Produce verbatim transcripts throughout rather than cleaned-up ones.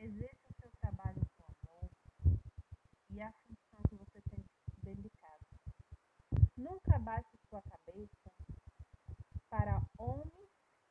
Exerça o seu trabalho com amor e a função que você tem dentro de casa. Nunca baixe sua cabeça para homens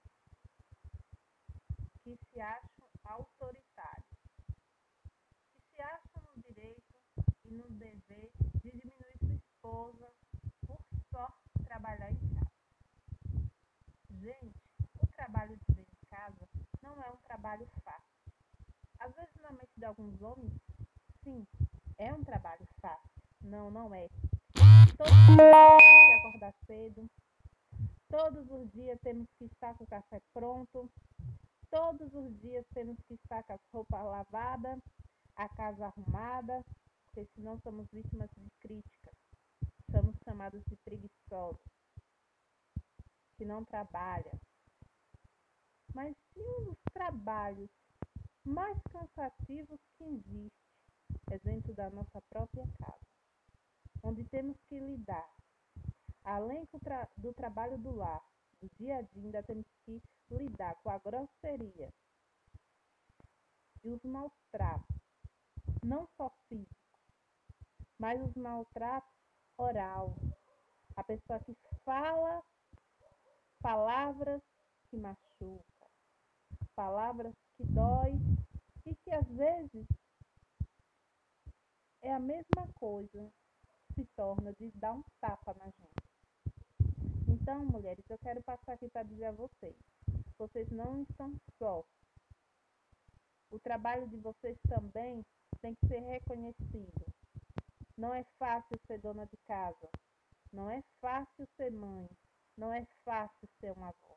que se acham autoritários, que se acham no direito e no dever de diminuir sua esposa por só trabalhar em casa. Gente, o trabalho de dentro de casa não é um trabalho fácil. Às vezes, na mente de alguns homens, sim, é um trabalho fácil. Não, não é. Todos os dias temos que acordar cedo. Todos os dias temos que estar com o café pronto. Todos os dias temos que estar com as roupas lavadas, a casa arrumada, porque senão somos vítimas de críticas. Somos chamados de preguiçosos, que não trabalham. Mas sim, um dos trabalhos mais cansativos que existe é dentro da nossa própria casa, onde temos que lidar, além do trabalho do lar, do dia a dia, ainda temos que lidar com a grosseria e os maus tratos, não só físicos, mas os maltratos oral. A pessoa que fala palavras que machucam, palavras que dói e que às vezes é a mesma coisa que se torna de dar um tapa na gente. Então, mulheres, eu quero passar aqui para dizer a vocês, vocês não estão só. O trabalho de vocês também tem que ser reconhecido. Não é fácil ser dona de casa, não é fácil ser mãe, não é fácil ser uma avó.